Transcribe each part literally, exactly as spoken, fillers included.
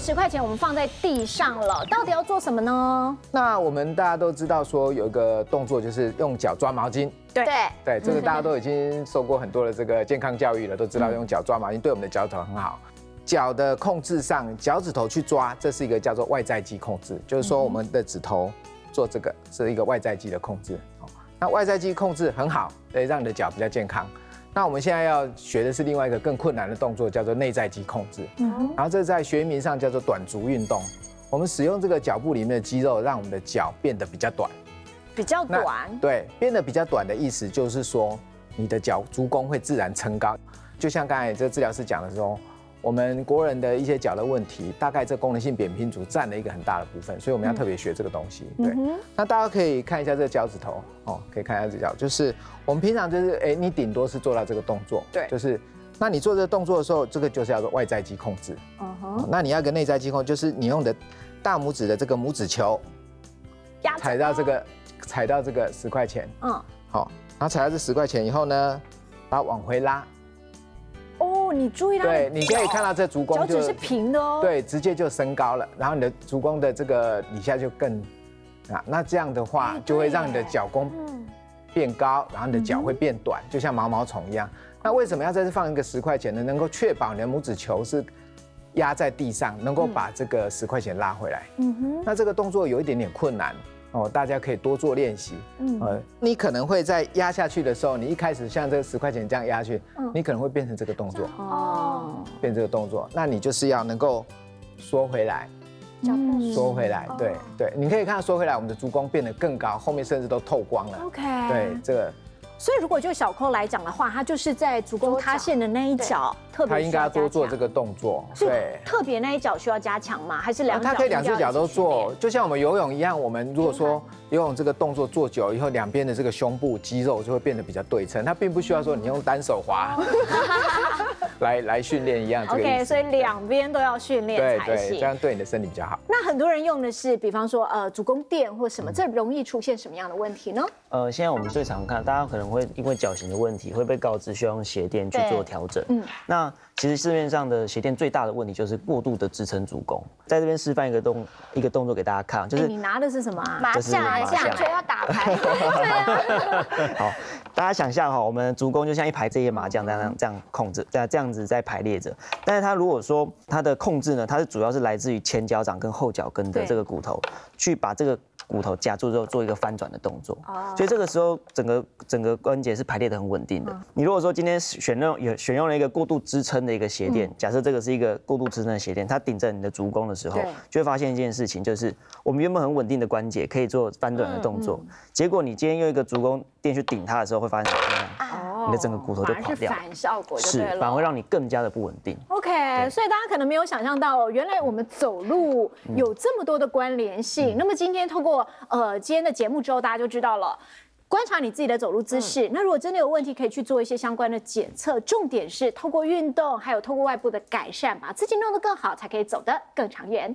十块钱我们放在地上了，到底要做什么呢？ 那我们大家都知道说有一个动作就是用脚抓毛巾。 对对，这个大家都已经受过很多的这个健康教育了，都知道用脚抓毛巾对我们的脚趾头很好。脚的控制上，脚趾头去抓，这是一个叫做外在肌控制，就是说我们的指头做这个是一个外在肌的控制。那外在肌控制很好，可以让你的脚比较健康。那我们现在要学的是另外一个更困难的动作，叫做内在肌控制。嗯，然后这在学名上叫做短足运动。我们使用这个脚部里面的肌肉，让我们的脚变得比较短。 比较短。 对，变得比较短的意思就是说，你的脚足弓会自然撑高。就像刚才这个治疗师讲的时候，我们国人的一些脚的问题，大概这功能性扁平足占了一个很大的部分，所以我们要特别学这个东西。对，那大家可以看一下这个脚趾头哦，可以看一下这脚，就是我们平常就是哎，你顶多是做到这个动作，对，就是那你做这个动作的时候，这个就是叫做外在肌控制。嗯哼，那你要个内在肌控，就是你用的大拇指的这个拇指球，踩到这个踩到这个十块钱，嗯，好，然后踩到这十块钱以后呢，把它往回拉。 哦，你注意到， 对，你可以看到这足弓脚趾是平的哦， 对，直接就升高了，然后你的足弓的这个底下就更啊，那这样的话就会让你的脚弓变高，然后你的脚会变短，就像毛毛虫一样。那为什么要在这放一个十块钱呢？能够确保你的拇指球是压在地上，能够把这个十块钱拉回来。嗯哼，那这个动作有一点点困难。哦，大家可以多做练习。嗯，呃，你可能会在压下去的时候，你一开始像这个十块钱这样压下去，嗯、你可能会变成这个动作。哦，变这个动作，那你就是要能够缩回来，嗯、缩回来。对对，你可以看到缩回来，我们的足弓变得更高，后面甚至都透光了。 OK， 对这个。 所以如果就小扣来讲的话，它就是在足弓塌陷的那一角特别， 他应该多做这个动作。 对，特别那一角需要加强吗？还是两脚？ 他可以两只脚都做，就像我们游泳一样。我们如果说游泳这个动作做久以后，两边的这个胸部肌肉就会变得比较对称。它并不需要说你用单手滑来来训练一样。 OK， 所以两边都要训练才行， 这样对你的身体比较好。 那很多人用的是，比方说呃足弓垫或什么，这容易出现什么样的问题呢？ 呃，现在我们最常看，大家可能会因为脚型的问题，会被告知需要用鞋垫去做调整。嗯，那其实市面上的鞋垫最大的问题就是过度的支撑足弓。在这边示范一个动一个动作给大家看，就是你拿的是什么啊？ 麻将，麻将，就要打牌。对啊。好，大家想象哈，我们足弓就像一排这些麻将这样这样控制，这样这样子在排列着。但是它如果说它的控制呢，它是主要是来自于前脚掌跟后脚跟的这个骨头，去把这个骨头夹住之后做一个翻转的动作，所以这个时候整个整个关节是排列的很稳定的。你如果说今天选用有选用了一个过度支撑的一个鞋垫，假设这个是一个过度支撑的鞋垫，它顶着你的足弓的时候，就会发现一件事情，就是我们原本很稳定的关节可以做翻转的动作，结果你今天用一个足弓垫去顶它的时候，会发现怎么样？你的整个骨头就垮掉， 反效果就对了， 是反而会让你更加的不稳定。 OK， 所以大家可能没有想象到，原来我们走路有这么多的关联性。嗯、那么今天透过呃今天的节目之后，大家就知道了。观察你自己的走路姿势，嗯、那如果真的有问题，可以去做一些相关的检测。重点是透过运动，还有透过外部的改善，把自己弄得更好，才可以走得更长远。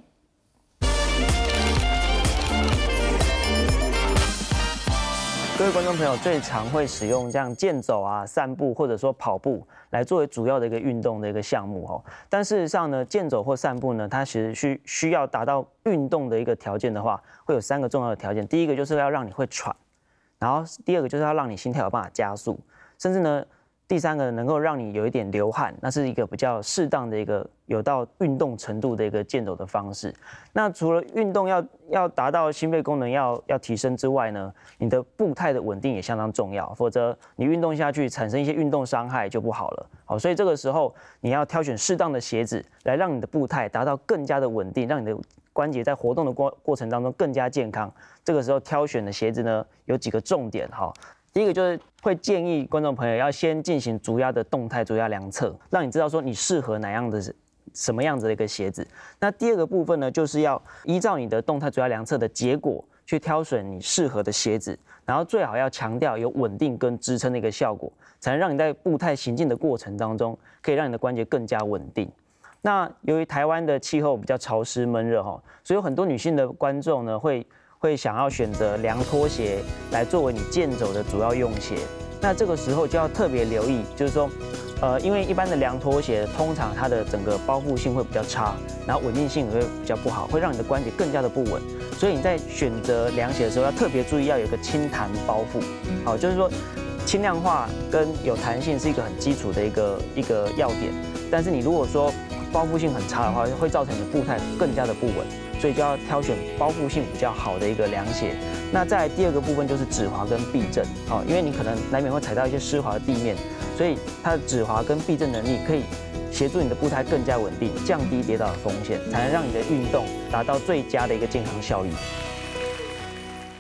各位观众朋友，最常会使用这样健走啊、散步或者说跑步来作为主要的一个运动的一个项目哦。但事实上呢，健走或散步呢，它其实需需要达到运动的一个条件的话，会有三个重要的条件。第一个就是要让你会喘，然后第二个就是要让你心跳有办法加速，甚至呢，第三个能够让你有一点流汗，那是一个比较适当的一个有到运动程度的一个健走的方式。那除了运动要要达到心肺功能要要提升之外呢，你的步态的稳定也相当重要，否则你运动下去产生一些运动伤害就不好了。好，所以这个时候你要挑选适当的鞋子，来让你的步态达到更加的稳定，让你的关节在活动的过过程当中更加健康。这个时候挑选的鞋子呢，有几个重点哈。第一个就是会建议观众朋友要先进行足压的动态足压量测，让你知道说你适合哪样的什么样子的一个鞋子。那第二个部分呢，就是要依照你的动态足压量测的结果去挑选你适合的鞋子，然后最好要强调有稳定跟支撑的一个效果，才能让你在步态行进的过程当中，可以让你的关节更加稳定。那由于台湾的气候比较潮湿闷热哈，所以有很多女性的观众呢会会想要选择凉拖鞋来作为你健走的主要用鞋。那这个时候就要特别留意，就是说呃，因为一般的凉拖鞋通常它的整个包覆性会比较差，然后稳定性也会比较不好，会让你的关节更加的不稳。所以你在选择凉鞋的时候要特别注意，要有一个轻弹包覆。好，就是说轻量化跟有弹性是一个很基础的一个一个要点。但是你如果说包覆性很差的话，会造成你的步态更加的不稳，所以就要挑选包覆性比较好的一个凉鞋。那再来第二个部分就是止滑跟避震，哦，因为你可能难免会踩到一些湿滑的地面，所以它的止滑跟避震能力可以协助你的步态更加稳定，降低跌倒的风险，才能让你的运动达到最佳的一个健康效益。